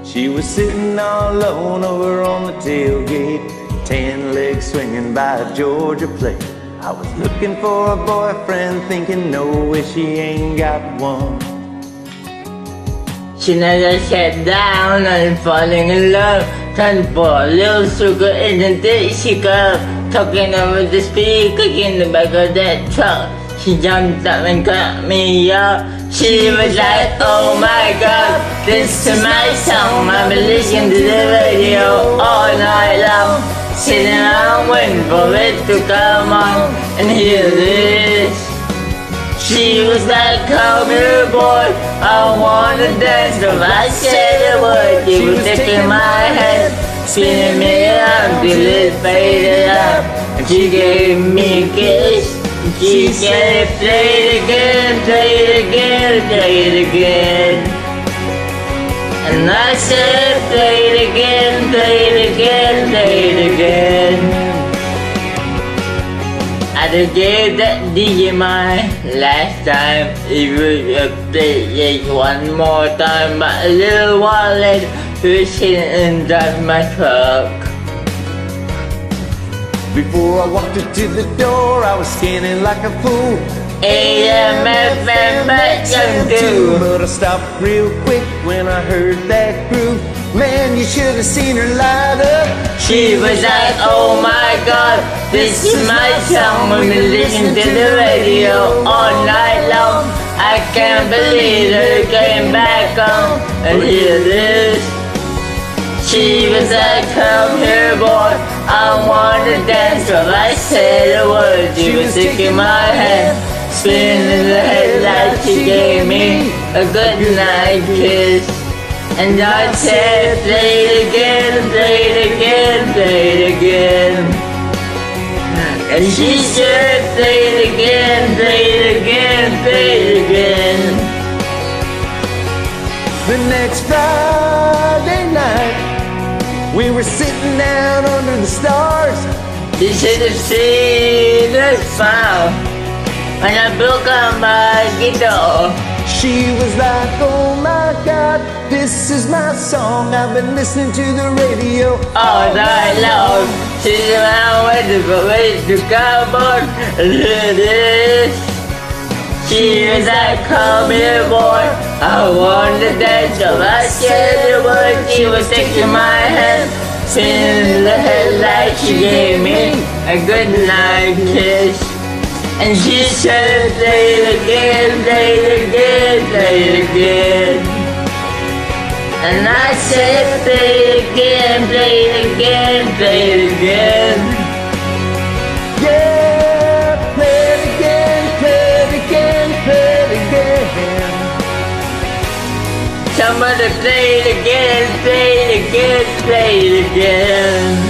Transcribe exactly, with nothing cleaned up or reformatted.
She was sitting all alone over on the tailgate, ten legs swinging by a Georgia plate. I was looking for a boyfriend, thinking no way she ain't got one. She never sat down and falling in love. Turned for a little sugar in the dish she got, talking over the speaker in the back of that truck. She jumped up and cut me up. She was like, oh my God, this is my song. I've been listening to the radio all night long, sitting around waiting for it to come on, and here it is. She was like, come here boy, I wanna dance. So I said a word, she was taking my hand, spinning me up till it faded out. And she gave me a kiss. She said, play it again, play it again, play it again. And I said, play it again, play it again, play it again. I just gave that D J my last time. He would play it one more time, but a little while later, he was sitting inside my truck. Before I walked into the door, I was scanning like a fool. A M F M M two. But I stopped real quick when I heard that groove. Man, you should have seen her light up. She was like, oh my God, this is my song. We've been listening to the radio all night long. I can't believe her came back on, and here it is. She was like, come here boy, I wanna dance. So I said a word, she was taking my hand, spinning the headlights. She gave me a good night kiss. And I said, play it again, play it again, play it again. And she said, play it again, play it again, play it again. The next Friday night, we were sitting down under the stars. You should have seen her smile when I broke out my guitar. She was like, oh my God, this is my song. I've been listening to the radio all night long. She's around waiting for me to come on, and here it is. She was like, come here boy, I want to dance. So I said the word, she was taking my hand, spinning the headlight. She gave me a good night kiss. And she said, play it again, play it again, play it again. And I said, play it again, play it again, play it again. Yeah, play it again, play it again, play it again. Somebody play it again, play it again, play it again.